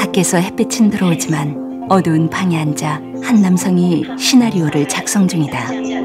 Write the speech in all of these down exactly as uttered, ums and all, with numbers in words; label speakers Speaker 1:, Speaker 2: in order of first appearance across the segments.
Speaker 1: 밖에서 햇빛은 들어오지만 어두운 방에 앉아 한 남성이 시나리오를 작성 중이다.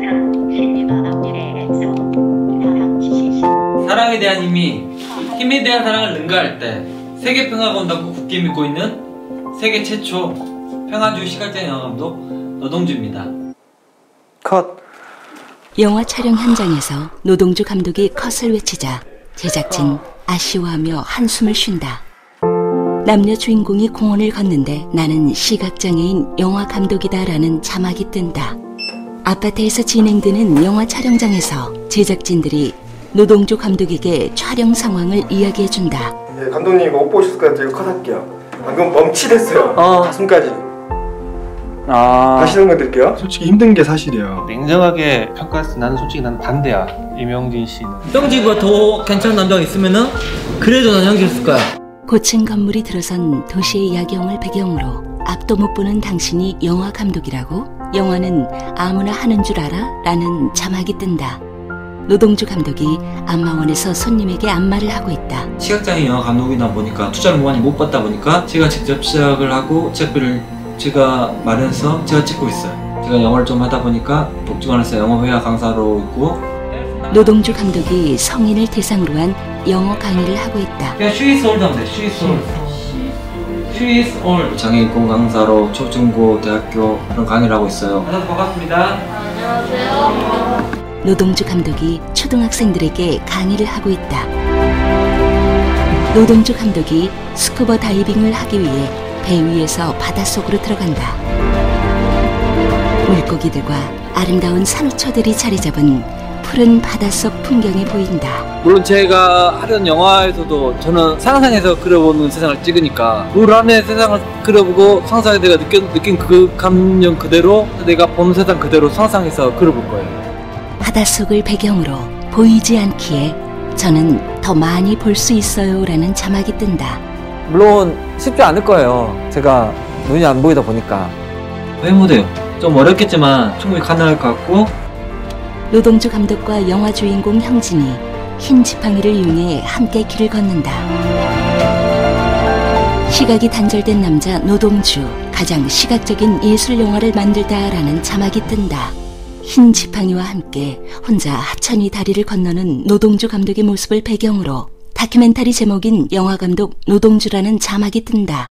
Speaker 2: 사랑에 대한 힘이, 힘에 대한 사랑을 능가할 때 세계 평화가 온다고 굳게 믿고 있는 세계 최초 평화주의 시각장애인 영화감독 노동주입니다.
Speaker 3: 컷!
Speaker 1: 영화 촬영 현장에서 노동주 감독이 컷을 외치자 제작진 아쉬워하며 한숨을 쉰다. 남녀 주인공이 공원을 걷는데 나는 시각장애인 영화 감독이다라는 자막이 뜬다. 아파트에서 진행되는 영화 촬영장에서 제작진들이 노동주 감독에게 촬영 상황을 이야기해준다.
Speaker 3: 네, 감독님 이거 못 보셨을 것 같아요. 컷할게요. 방금 멈칫했어요.
Speaker 4: 어.
Speaker 3: 가슴까지.
Speaker 4: 아.
Speaker 3: 다시 설명 드릴게요. 솔직히 힘든 게 사실이에요.
Speaker 4: 냉정하게 평가했을 때 나는 솔직히 난 반대야. 이명진 씨는.
Speaker 2: 형지보다 더 괜찮은 남자가 있으면은 그래도 난 형지였을 거야.
Speaker 1: 고층 건물이 들어선 도시의 야경을 배경으로 앞도 못 보는 당신이 영화 감독이라고? 영화는 아무나 하는 줄 알아? 라는 자막이 뜬다. 노동주 감독이 안마원에서 손님에게 안마를 하고 있다.
Speaker 2: 시각장애인 영화 감독이다 보니까 투자를 많이 못 받다 보니까 제가 직접 시작을 하고 제작비를 제가 마련해서 제가 찍고 있어요. 제가 영어를 좀 하다 보니까 복지관에서 영어회화 강사로 있고,
Speaker 1: 노동주 감독이 성인을 대상으로 한 영어 강의를 하고 있다.
Speaker 2: 그냥 She is old 하면 돼. She is old. She is old. 장애인 공 강사로 초중고 대학교 그런 강의를 하고 있어요. 만나서 반갑습니다.
Speaker 5: 안녕하세요.
Speaker 1: 노동주 감독이 초등학생들에게 강의를 하고 있다. 노동주 감독이 스쿠버 다이빙을 하기 위해 배 위에서 바닷속으로 들어간다. 물고기들과 아름다운 산호초들이 자리 잡은 푸른 바닷속 풍경이 보인다.
Speaker 4: 물론 제가 하던 영화에서도 저는 상상해서 그려보는 세상을 찍으니까 물 안에 세상을 그려보고 상상해 내가 느껴, 느낀 그 감정 그대로 내가 본 세상 그대로 상상해서 그려볼 거예요.
Speaker 1: 바닷속을 배경으로 보이지 않기에 저는 더 많이 볼 수 있어요 라는 자막이 뜬다.
Speaker 6: 물론 쉽지 않을 거예요. 제가 눈이 안 보이다 보니까.
Speaker 2: 왜 못해요? 좀 어렵겠지만 충분히 가능할 것 같고.
Speaker 1: 노동주 감독과 영화 주인공 형진이 흰 지팡이를 이용해 함께 길을 걷는다. 시각이 단절된 남자 노동주, 가장 시각적인 예술 영화를 만들다라는 자막이 뜬다. 흰 지팡이와 함께 혼자 하천이 다리를 건너는 노동주 감독의 모습을 배경으로 다큐멘터리 제목인 영화감독 노동주라는 자막이 뜬다.